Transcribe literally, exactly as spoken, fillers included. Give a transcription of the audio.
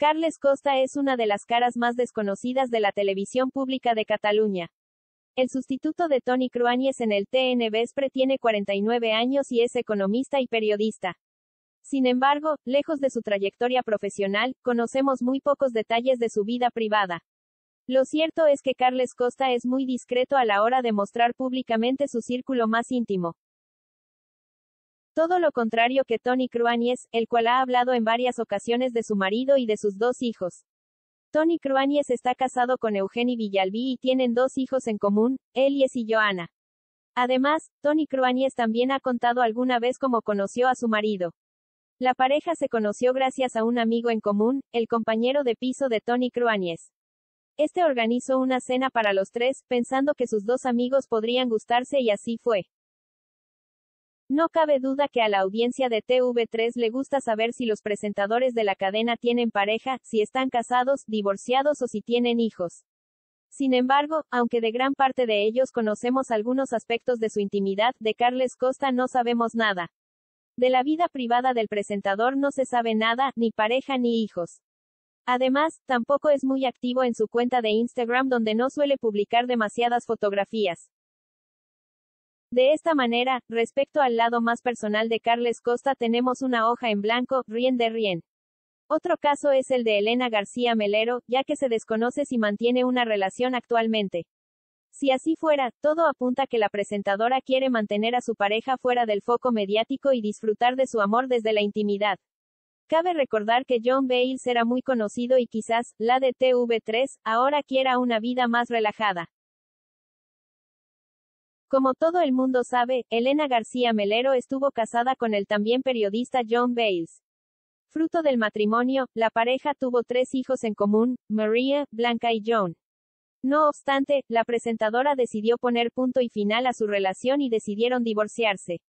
Carles Costa es una de las caras más desconocidas de la televisión pública de Cataluña. El sustituto de Toni Cruanyes en el T N Vespre tiene cuarenta y nueve años y es economista y periodista. Sin embargo, lejos de su trayectoria profesional, conocemos muy pocos detalles de su vida privada. Lo cierto es que Carles Costa es muy discreto a la hora de mostrar públicamente su círculo más íntimo. Todo lo contrario que Toni Cruanyes, el cual ha hablado en varias ocasiones de su marido y de sus dos hijos. Toni Cruanyes está casado con Eugeni Villalbí y tienen dos hijos en común, Elies y Joana. Además, Toni Cruanyes también ha contado alguna vez cómo conoció a su marido. La pareja se conoció gracias a un amigo en común, el compañero de piso de Toni Cruanyes. Este organizó una cena para los tres, pensando que sus dos amigos podrían gustarse y así fue. No cabe duda que a la audiencia de T V tres le gusta saber si los presentadores de la cadena tienen pareja, si están casados, divorciados o si tienen hijos. Sin embargo, aunque de gran parte de ellos conocemos algunos aspectos de su intimidad, de Carles Costa no sabemos nada. De la vida privada del presentador no se sabe nada, ni pareja ni hijos. Además, tampoco es muy activo en su cuenta de Instagram donde no suele publicar demasiadas fotografías. De esta manera, respecto al lado más personal de Carles Costa tenemos una hoja en blanco, rien de rien. Otro caso es el de Elena García Melero, ya que se desconoce si mantiene una relación actualmente. Si así fuera, todo apunta que la presentadora quiere mantener a su pareja fuera del foco mediático y disfrutar de su amor desde la intimidad. Cabe recordar que John Bales era muy conocido y quizás, la de T V tres, ahora quiera una vida más relajada. Como todo el mundo sabe, Elena García Melero estuvo casada con el también periodista John Bales. Fruto del matrimonio, la pareja tuvo tres hijos en común, María, Blanca y John. No obstante, la presentadora decidió poner punto y final a su relación y decidieron divorciarse.